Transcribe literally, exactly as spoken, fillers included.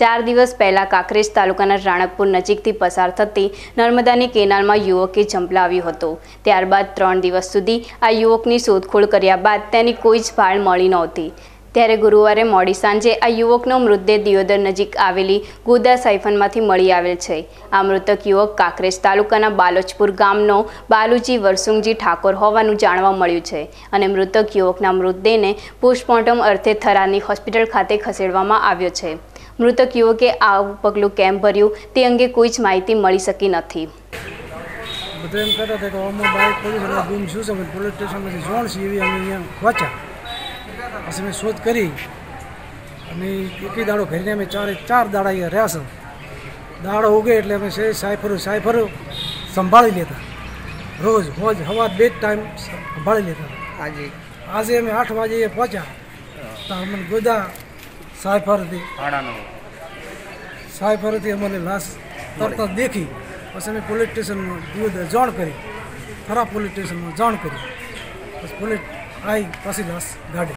ચાર દિવસ પહેલા કાંકરેજ તાલુકાના રાણકપુર નજીકથી પસાર થતી નર્મદાની કેનાલમાં યુવકે ઝંપલાવ્યું હતું। ત્યારબાદ ત્રણ દિવસ સુધી આ યુવકની શોધખોળ કર્યા બાદ તેની કોઈ જ ભાળ મળી નહોતી। ત્યારે ગુરુવારે મોડી સાંજે આ યુવકનો મૃતદેહ દિયોદર નજીક આવેલી ગોદા સાયફનમાંથી મળી આવેલ છે। આ મૃતક યુવક કાંકરેજ તાલુકાના બાલોચપુર ગામનો બાલુજી વરસુંગજી ઠાકોર હોવાનું જાણવા મળ્યું છે અને મૃતક યુવકના મૃતદેહને પોસ્ટમોર્ટમ અર્થે થરાદની હોસ્પિટલ ખાતે ખસેડવામાં આવ્યો છે। મૃતક યુવકે આવું પગલું કેમ ભર્યું તે અંગે કોઈ જ માહિતી મળી શકી નથી। બધા એમ કહેતા હતા કે આમાં બાઇક પોલીસ અને ગુમ શું છે પોલીસ સ્ટેશનમાંથી જોણ છે એવી અમે અહીંયા પહોંચ્યા। પછી મેં શોધ કરી અને એકી દાડો ઘરીને અમે ચારે ચાર દાડા અહીંયા રહ્યા છે। દાડો ઉગે એટલે અમે સાયફરો સાયફરો સંભાળી લેતા, રોજ રોજ હવા બે જ ટાઈમ સંભાળી લેતા। આજે આજે અમે આઠ વાગે પહોંચ્યા તો અમને ગોદા સાયફરથી સાયફરથી અમને લાશ તરત દેખી। પછી અમે પોલીસ સ્ટેશનમાં દિયોદર જાણ કરી, ખરા પોલીસ સ્ટેશનમાં જાણ કરી, પછી પોલીસ આવી પછી લાશ ગાડી।